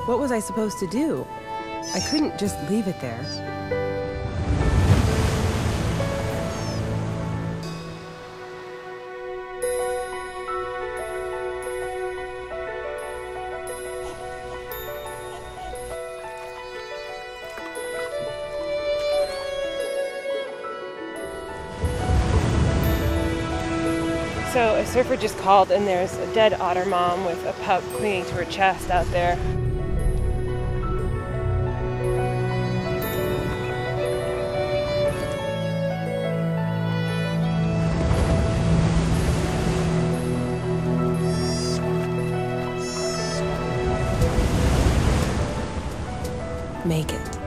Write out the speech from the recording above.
What was I supposed to do? I couldn't just leave it there. So a surfer just called and there's a dead otter mom with a pup clinging to her chest out there. Make it.